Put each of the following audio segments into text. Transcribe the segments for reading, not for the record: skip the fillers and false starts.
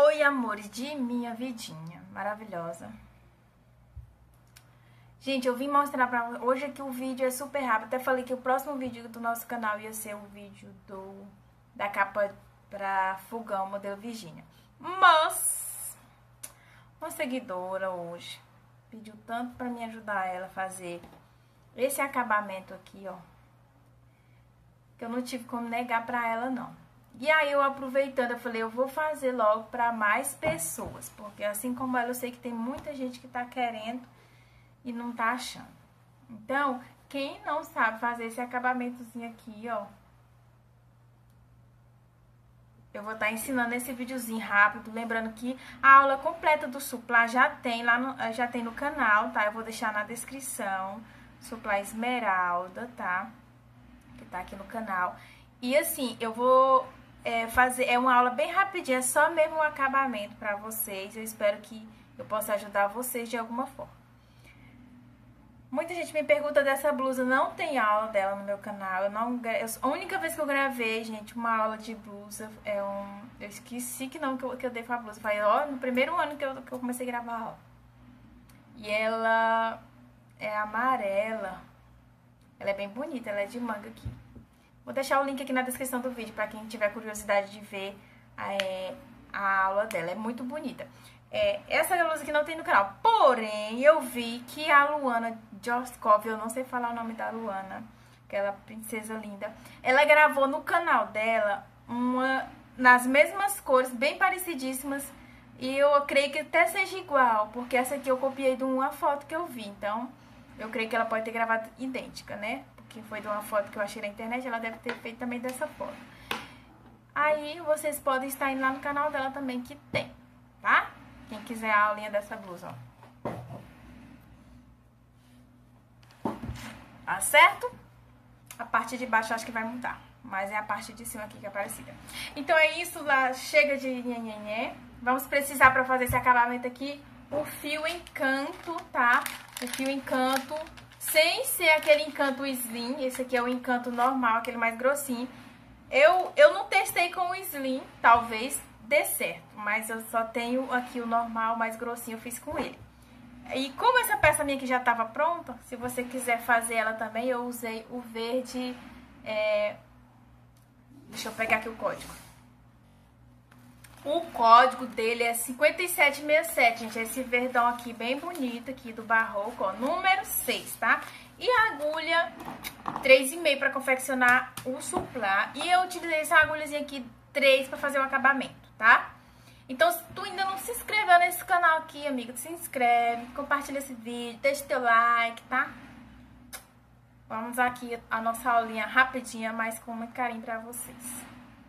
Oi, amores de minha vidinha maravilhosa. Gente, eu vim mostrar pra vocês. Hoje aqui o vídeo é super rápido. Até falei que o próximo vídeo do nosso canal ia ser o vídeo da capa pra fogão modelo Virgínia. Mas uma seguidora hoje pediu tanto pra me ajudar ela a fazer esse acabamento aqui, ó, que eu não tive como negar pra ela, não. E aí, eu aproveitando, eu falei, eu vou fazer logo pra mais pessoas, porque assim como ela, eu sei que tem muita gente que tá querendo e não tá achando. Então, quem não sabe fazer esse acabamentozinho aqui, ó, eu vou estar ensinando esse videozinho rápido, lembrando que a aula completa do Suplá já tem lá no canal, tá? Eu vou deixar na descrição, Suplá Esmeralda, tá? Que tá aqui no canal. E assim, eu vou fazer uma aula bem rapidinha, é só mesmo um acabamento pra vocês. Eu espero que eu possa ajudar vocês de alguma forma. Muita gente me pergunta dessa blusa, não tem aula dela no meu canal. A única vez que eu gravei, gente, uma aula de blusa, eu esqueci que eu dei com a blusa. Foi, ó, no primeiro ano que eu comecei a gravar a aula. E ela é amarela. Ela é bem bonita, ela é de manga aqui. Vou deixar o link aqui na descrição do vídeo pra quem tiver curiosidade de ver a aula dela. É muito bonita. Essa blusa aqui não tem no canal. Porém, eu vi que a Luana Joskov, eu não sei falar o nome da Luana, aquela princesa linda, ela gravou no canal dela nas mesmas cores, bem parecidíssimas. E eu creio que até seja igual, porque essa aqui eu copiei de uma foto que eu vi. Então, eu creio que ela pode ter gravado idêntica, né? Porque foi de uma foto que eu achei na internet, ela deve ter feito também dessa foto. Aí, vocês podem estar indo lá no canal dela também, que tem, tá? Quem quiser a aulinha dessa blusa, ó. Tá certo? A parte de baixo eu acho que vai mudar, mas é a parte de cima aqui que é parecida. Então é isso, lá chega de nhenhenhé. Vamos precisar pra fazer esse acabamento aqui o fio encanto, tá? O fio encanto, sem ser aquele encanto slim. Esse aqui é o encanto normal, aquele mais grossinho. Eu não testei com o slim, talvez dê certo, mas eu só tenho aqui o normal, mais grossinho, eu fiz com ele. E como essa peça minha aqui já estava pronta, se você quiser fazer ela também, eu usei o verde, deixa eu pegar aqui o código. O código dele é 5767, gente, esse verdão aqui bem bonito aqui do Barroco, ó, número 6, tá? E a agulha 3,5 para confeccionar o suplá. E eu utilizei essa agulhazinha aqui 3 para fazer o acabamento, tá? Então, se tu ainda não se inscreveu nesse canal aqui, amiga, se inscreve, compartilha esse vídeo, deixa teu like, tá? Vamos aqui a nossa aulinha rapidinha, mas com muito carinho pra vocês.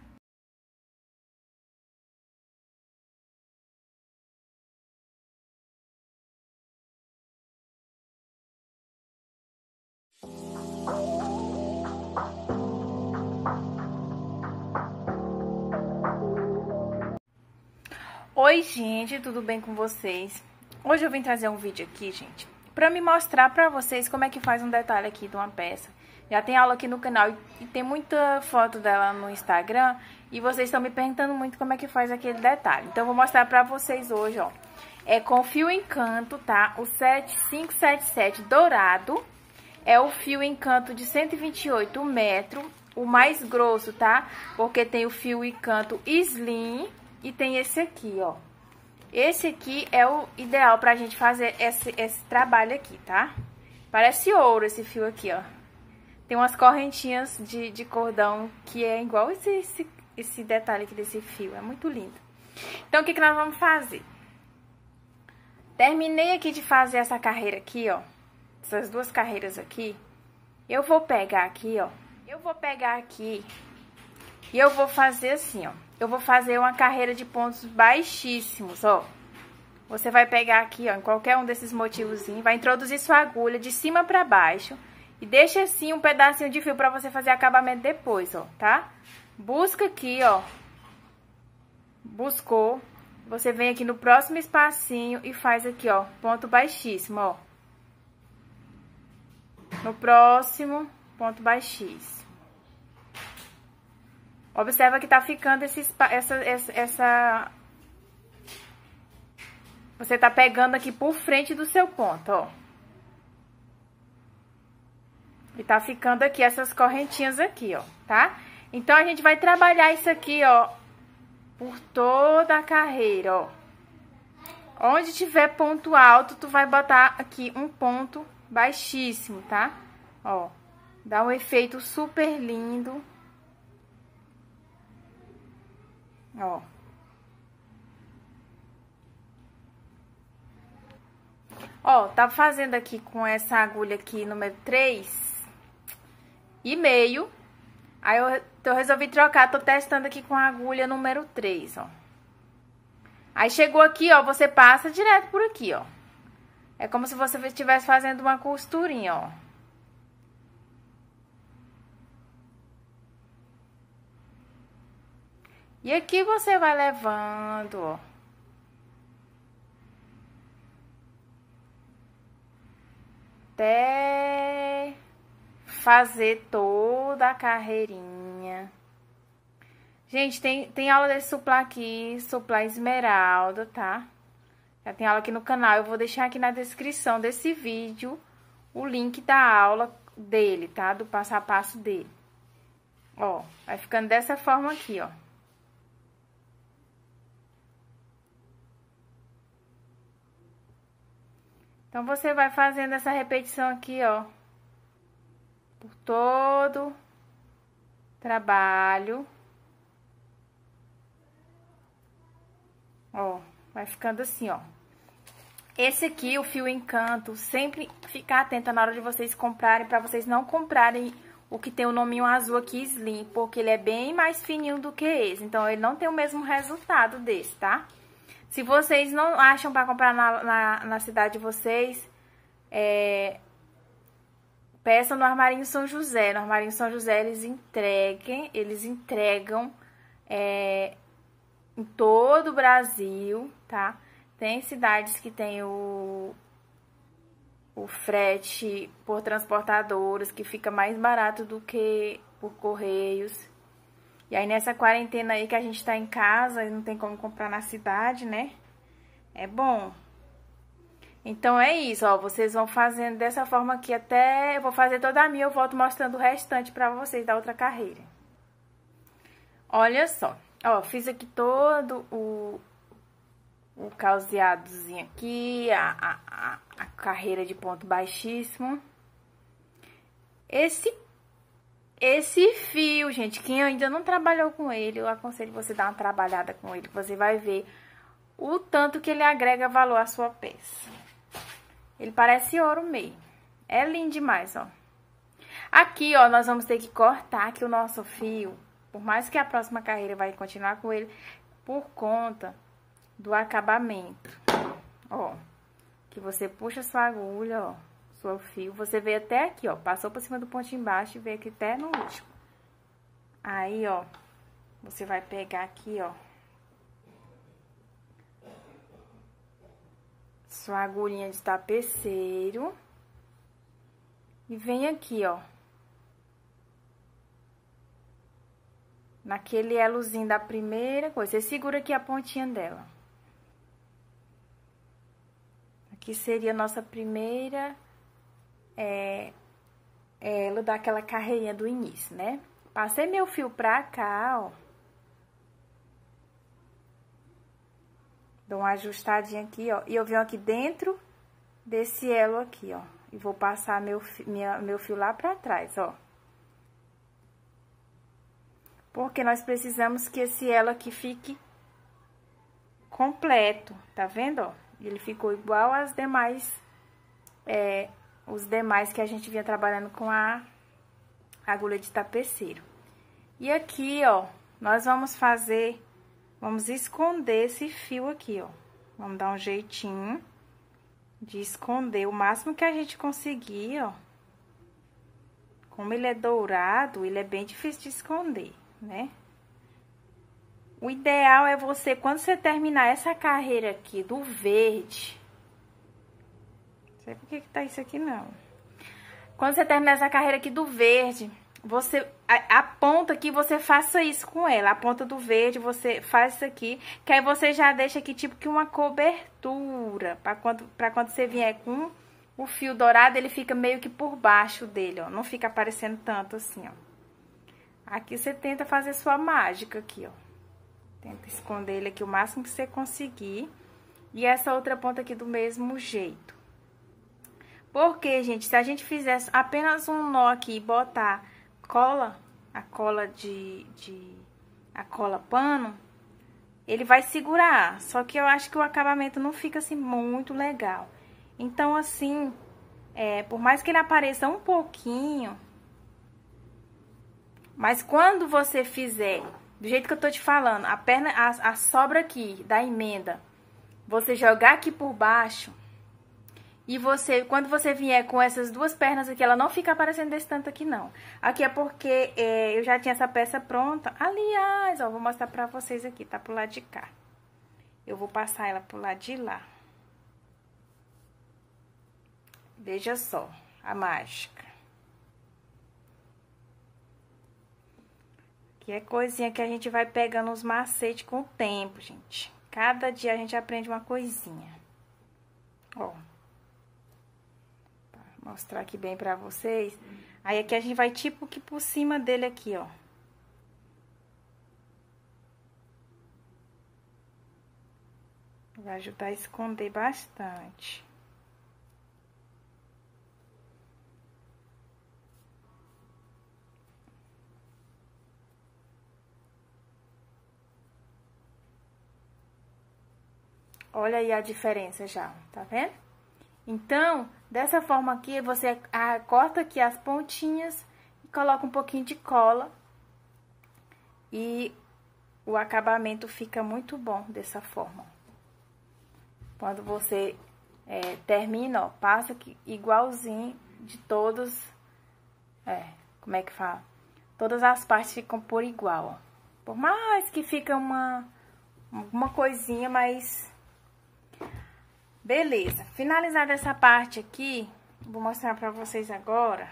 Oi, gente, tudo bem com vocês? Hoje eu vim trazer um vídeo aqui, gente, pra me mostrar pra vocês como é que faz um detalhe aqui de uma peça. Já tem aula aqui no canal e tem muita foto dela no Instagram e vocês estão me perguntando muito como é que faz aquele detalhe. Então, eu vou mostrar pra vocês hoje, ó. É com fio encanto, tá? O 7577 dourado. É o fio encanto de 128 metros, o mais grosso, tá? Porque tem o fio encanto slim. E tem esse aqui, ó. Esse aqui é o ideal pra gente fazer esse trabalho aqui, tá? Parece ouro esse fio aqui, ó. Tem umas correntinhas de cordão que é igual esse detalhe aqui desse fio. É muito lindo. Então, o que nós vamos fazer? Terminei aqui de fazer essa carreira aqui, ó. Essas duas carreiras aqui. Eu vou pegar aqui, ó. Eu vou pegar aqui e eu vou fazer assim, ó. Eu vou fazer uma carreira de pontos baixíssimos, ó. Você vai pegar aqui, ó, em qualquer um desses motivozinhos, vai introduzir sua agulha de cima pra baixo e deixa assim um pedacinho de fio pra você fazer acabamento depois, ó, tá? Busca aqui, ó. Buscou. Você vem aqui no próximo espacinho e faz aqui, ó, ponto baixíssimo, ó. No próximo, ponto baixíssimo. Observa que tá ficando você tá pegando aqui por frente do seu ponto, ó. E tá ficando aqui essas correntinhas aqui, ó, tá? Então, a gente vai trabalhar isso aqui, ó, por toda a carreira, ó. Onde tiver ponto alto, tu vai botar aqui um ponto baixíssimo, tá? Ó, dá um efeito super lindo. Ó. Ó, tá fazendo aqui com essa agulha aqui, número 3,5. Aí eu resolvi trocar, tô testando aqui com a agulha número 3, ó. Aí chegou aqui, ó, você passa direto por aqui, ó. É como se você estivesse fazendo uma costurinha, ó. E aqui você vai levando, ó. Até fazer toda a carreirinha. Gente, tem aula desse suplá aqui, suplá esmeralda, tá? Já tem aula aqui no canal. Eu vou deixar aqui na descrição desse vídeo o link da aula dele, tá? Do passo a passo dele. Ó, vai ficando dessa forma aqui, ó. Então, você vai fazendo essa repetição aqui, ó, por todo trabalho. Ó, vai ficando assim, ó. Esse aqui, o fio Encanto, sempre ficar atenta na hora de vocês comprarem, pra vocês não comprarem o que tem o nominho azul aqui, Slim, porque ele é bem mais fininho do que esse. Então, ele não tem o mesmo resultado desse, tá? Se vocês não acham pra comprar na cidade de vocês, peçam no Armarinho São José. No Armarinho São José eles entregam em todo o Brasil, tá? Tem cidades que tem o frete por transportadoras, que fica mais barato do que por correios. E aí, nessa quarentena aí que a gente tá em casa e não tem como comprar na cidade, né? É bom. Então, é isso, ó. Vocês vão fazendo dessa forma aqui até... Eu vou fazer toda a minha, eu volto mostrando o restante pra vocês da outra carreira. Olha só. Ó, fiz aqui todo o causeadozinho aqui, a carreira de ponto baixíssimo. Esse fio, gente, quem ainda não trabalhou com ele, eu aconselho você dar uma trabalhada com ele, você vai ver o tanto que ele agrega valor à sua peça. Ele parece ouro mesmo. É lindo demais, ó. Aqui, ó, nós vamos ter que cortar aqui o nosso fio, por mais que a próxima carreira vai continuar com ele, por conta do acabamento. Ó, que você puxa sua agulha, ó. Seu fio, você veio até aqui, ó, passou por cima do ponto embaixo e veio aqui até no último. Aí, ó, você vai pegar aqui, ó, sua agulhinha de tapeceiro e vem aqui, ó, naquele elozinho da primeira coisa. Você segura aqui a pontinha dela. Aqui seria a nossa primeira... ela dá aquela carreirinha do início, né? Passei meu fio pra cá, ó. Dou uma ajustadinha aqui, ó. E eu venho aqui dentro desse elo aqui, ó. E vou passar meu fio lá pra trás, ó. Porque nós precisamos que esse elo aqui fique completo, tá vendo, ó? Ele ficou igual às demais... os demais que a gente vinha trabalhando com a agulha de tapeceiro. E aqui, ó, nós vamos esconder esse fio aqui, ó. Vamos dar um jeitinho de esconder o máximo que a gente conseguir, ó. Como ele é dourado, ele é bem difícil de esconder, né? O ideal é você, quando você terminar essa carreira aqui do verde... Não sei por que tá isso aqui, não. Quando você terminar essa carreira aqui do verde, a ponta aqui, você faça isso com ela. A ponta do verde, você faz isso aqui, que aí você já deixa aqui tipo que uma cobertura, pra quando você vier com o fio dourado, ele fica meio que por baixo dele, ó. Não fica aparecendo tanto assim, ó. Aqui você tenta fazer sua mágica aqui, ó. Tenta esconder ele aqui o máximo que você conseguir. E essa outra ponta aqui do mesmo jeito. Porque, gente, se a gente fizesse apenas um nó aqui e botar cola, a cola pano, ele vai segurar. Só que eu acho que o acabamento não fica assim muito legal. Então, assim, por mais que ele apareça um pouquinho, mas quando você fizer, do jeito que eu tô te falando, a sobra aqui da emenda, você jogar aqui por baixo, e quando você vier com essas duas pernas aqui, ela não fica aparecendo desse tanto aqui, não. Aqui é porque eu já tinha essa peça pronta. Aliás, ó, vou mostrar pra vocês aqui, tá pro lado de cá. Eu vou passar ela pro lado de lá. Veja só a mágica. Que é coisinha que a gente vai pegando os macetes com o tempo, gente. Cada dia a gente aprende uma coisinha. Ó. Vou mostrar aqui bem pra vocês. Aí aqui a gente vai tipo que por cima dele aqui, ó. Vai ajudar a esconder bastante. Olha aí a diferença já, tá vendo? Então, dessa forma aqui, você corta aqui as pontinhas e coloca um pouquinho de cola. E o acabamento fica muito bom dessa forma. Quando você termina, ó, passa aqui igualzinho de todos, como é que fala? Todas as partes ficam por igual, ó. Por mais que fica uma coisinha, mas... Beleza, finalizada essa parte aqui, vou mostrar pra vocês agora.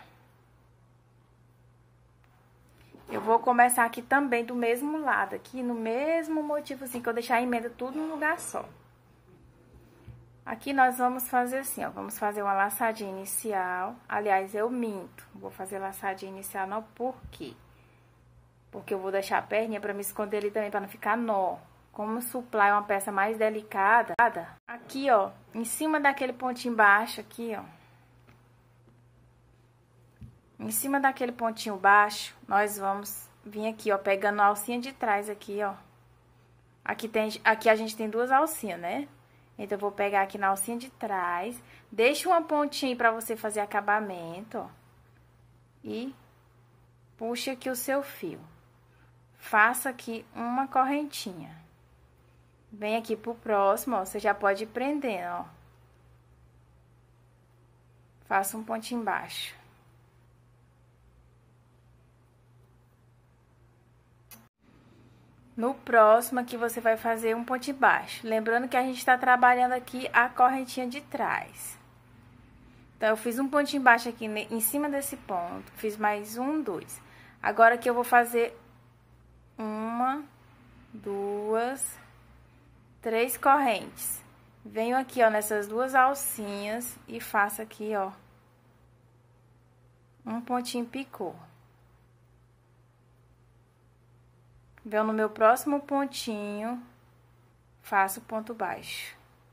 Eu vou começar aqui também do mesmo lado, aqui no mesmo motivozinho, que eu deixar a emenda tudo num lugar só. Aqui nós vamos fazer assim, ó, vamos fazer uma laçadinha inicial. Aliás, eu minto, vou fazer laçadinha inicial não, por quê? Porque eu vou deixar a perninha pra me esconder ali também, pra não ficar nó. Como o suplá é uma peça mais delicada, aqui, ó, em cima daquele pontinho baixo aqui, ó. Em cima daquele pontinho baixo, nós vamos vir aqui, ó, pegando a alcinha de trás aqui, ó. Aqui a gente tem duas alcinhas, né? Então, eu vou pegar aqui na alcinha de trás, deixa uma pontinha aí pra você fazer acabamento, ó. E puxa aqui o seu fio. Faça aqui uma correntinha. Vem aqui pro próximo, ó, você já pode ir prendendo, ó. Faça um pontinho embaixo. No próximo aqui, você vai fazer um pontinho baixo. Lembrando que a gente tá trabalhando aqui a correntinha de trás. Então, eu fiz um pontinho baixo aqui em cima desse ponto. Fiz mais um, dois. Agora, aqui eu vou fazer uma, duas... 3 correntes. Venho aqui, ó, nessas duas alcinhas e faço aqui, ó, um pontinho picô. Venho no meu próximo pontinho, faço ponto baixo.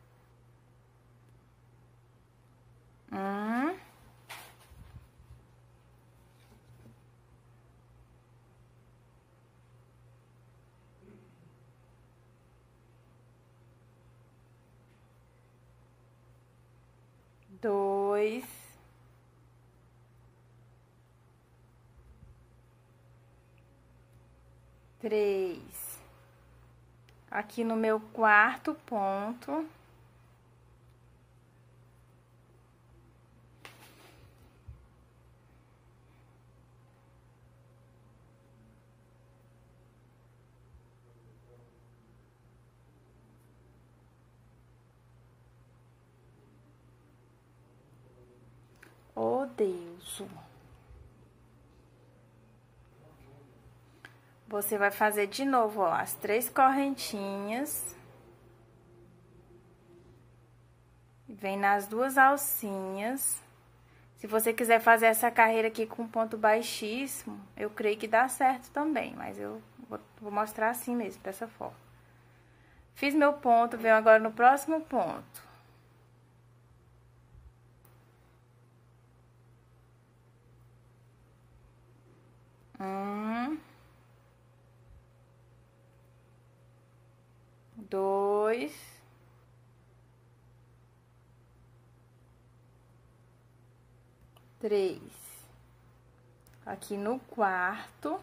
2, 3. Aqui no meu quarto ponto. Oh, Deus. você vai fazer de novo, ó, as 3 correntinhas. Vem nas 2 alcinhas. Se você quiser fazer essa carreira aqui com ponto baixíssimo, eu creio que dá certo também, mas eu vou mostrar assim mesmo, dessa forma. Fiz meu ponto, venho agora no próximo ponto. Dois, três. Aqui no quarto,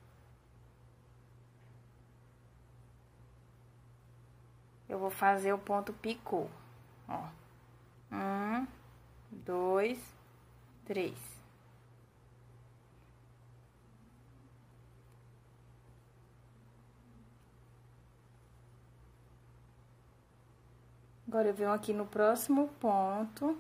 eu vou fazer o ponto picô, ó. 1, 2, 3. Agora, eu venho aqui no próximo ponto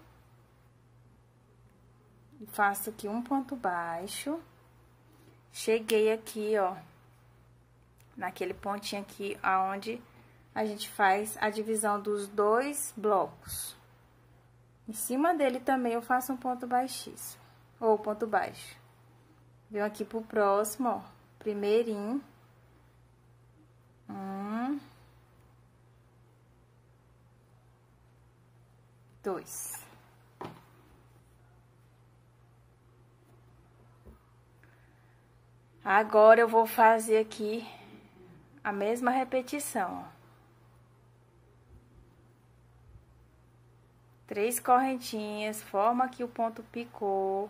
e faço aqui um ponto baixo. Cheguei aqui, ó, naquele pontinho aqui, aonde a gente faz a divisão dos 2 blocos. Em cima dele também eu faço um ponto baixíssimo, ou ponto baixo. Venho aqui pro próximo, ó, primeirinho. 1, 2. Agora, eu vou fazer aqui a mesma repetição, ó. 3 correntinhas, forma aqui o ponto picô.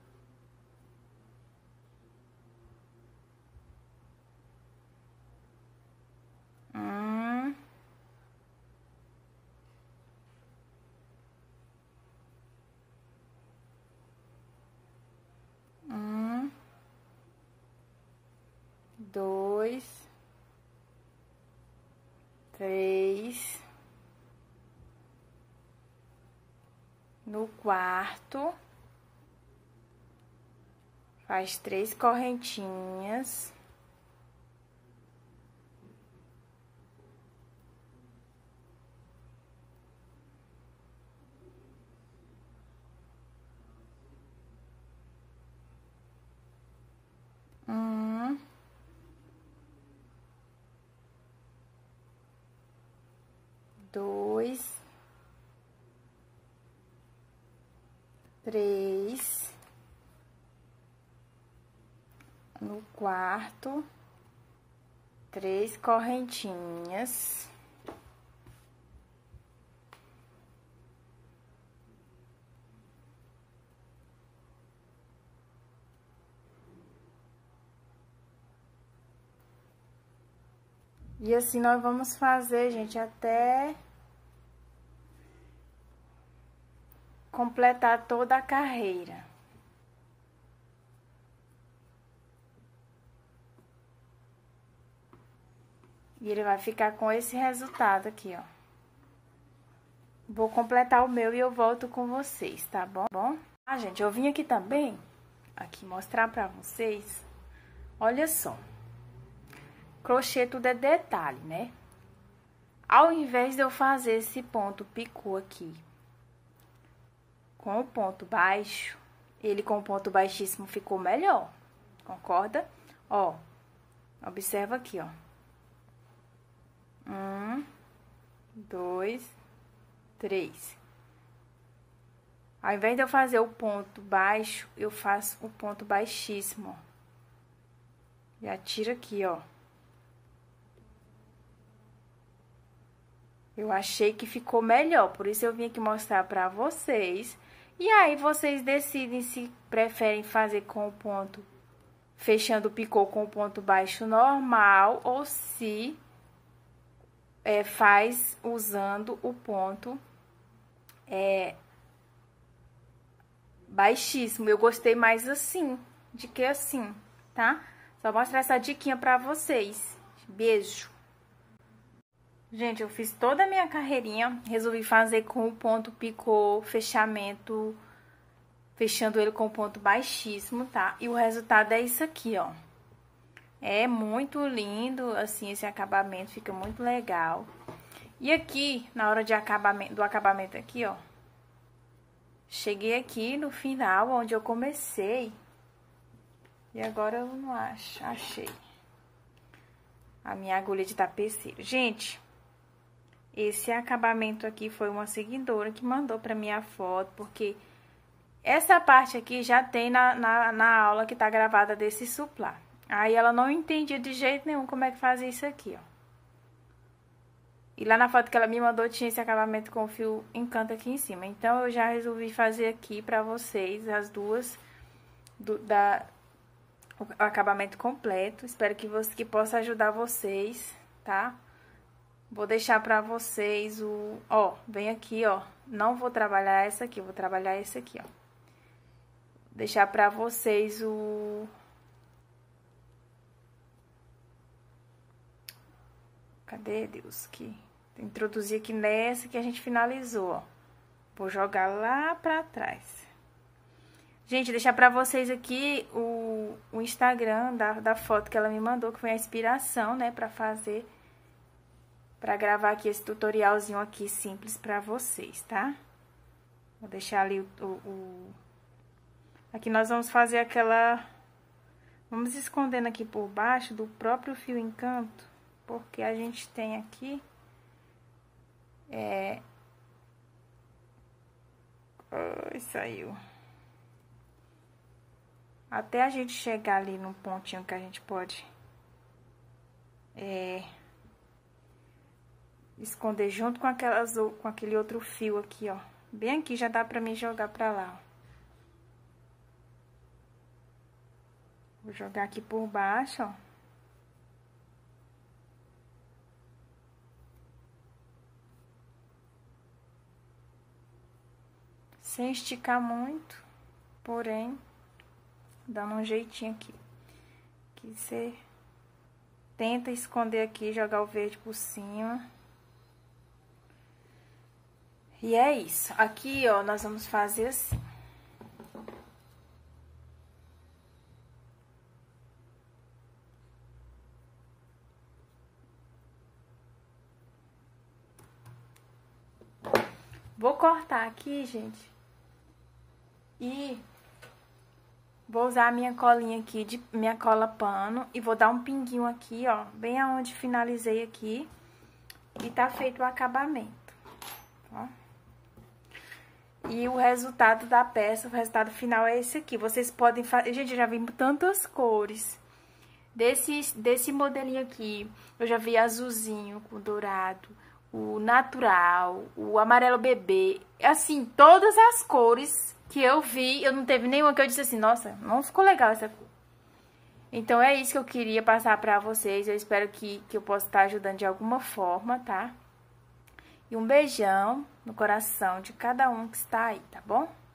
Dois, 3. No quarto, faz 3 correntinhas. Dois, 3. No quarto, 3 correntinhas. E assim nós vamos fazer, gente, até completar toda a carreira. E ele vai ficar com esse resultado aqui, ó. Vou completar o meu e eu volto com vocês, tá bom? Ah, gente, eu vim aqui também, aqui mostrar pra vocês, olha só. Crochê tudo é detalhe, né? Ao invés de eu fazer esse ponto picô aqui com o ponto baixo, ele com o ponto baixíssimo ficou melhor, concorda? Ó, observa aqui, ó. 1, 2, 3. Ao invés de eu fazer o ponto baixo, eu faço o ponto baixíssimo, ó. Já tira aqui, ó. Eu achei que ficou melhor, por isso eu vim aqui mostrar pra vocês. E aí, vocês decidem se preferem fazer com o ponto, fechando o picô com o ponto baixo normal, ou se faz usando o ponto baixíssimo. Eu gostei mais assim, de que assim, tá? Só mostrar essa diquinha pra vocês. Beijo! Gente, eu fiz toda a minha carreirinha, resolvi fazer com o ponto picô, fechamento, fechando ele com o ponto baixíssimo, tá? E o resultado é isso aqui, ó. É muito lindo, assim, esse acabamento, fica muito legal. E aqui, na hora de do acabamento aqui, ó, cheguei aqui no final, onde eu comecei. E agora eu não achei a minha agulha de tapeceiro. Gente, esse acabamento aqui foi uma seguidora que mandou pra minha foto, porque essa parte aqui já tem na aula que tá gravada desse suplá. Aí ela não entendia de jeito nenhum como é que fazia isso aqui, ó. E lá na foto que ela me mandou tinha esse acabamento com o fio encanto aqui em cima. Então eu já resolvi fazer aqui pra vocês as duas o acabamento completo. Espero que possa ajudar vocês, tá? Vou deixar pra vocês ó, vem aqui, ó. Não vou trabalhar essa aqui, vou trabalhar esse aqui, ó. Deixar pra vocês Cadê, Deus? Introduzir aqui nessa que a gente finalizou, ó. Vou jogar lá pra trás. Gente, deixar pra vocês aqui o Instagram da foto que ela me mandou, que foi a inspiração, né, pra fazer, pra gravar aqui esse tutorialzinho aqui simples pra vocês, tá? Vou deixar ali Aqui nós vamos fazer vamos escondendo aqui por baixo do próprio fio encanto, porque a gente tem aqui... Ai, saiu. Até a gente chegar ali num pontinho que a gente pode esconder junto com aquele outro fio aqui, ó. Bem aqui já dá pra mim jogar pra lá, ó. Vou jogar aqui por baixo, ó. Sem esticar muito, porém, dando um jeitinho aqui. Que você tenta esconder aqui, jogar o verde por cima. E é isso. Aqui, ó, nós vamos fazer assim. Vou cortar aqui, gente. E vou usar a minha colinha aqui, minha cola pano, e vou dar um pinguinho aqui, ó, bem aonde finalizei aqui, e tá feito o acabamento, ó. E o resultado da peça, o resultado final é esse aqui. Vocês podem fazer... Gente, eu já vi tantas cores desse modelinho aqui. Eu já vi azulzinho com dourado, o natural, o amarelo bebê, assim, todas as cores que eu vi, eu não teve nenhuma que eu disse assim, nossa, não ficou legal essa cor. Então, é isso que eu queria passar pra vocês. Eu espero que eu possa estar ajudando de alguma forma, tá? E um beijão no coração de cada um que está aí, tá bom?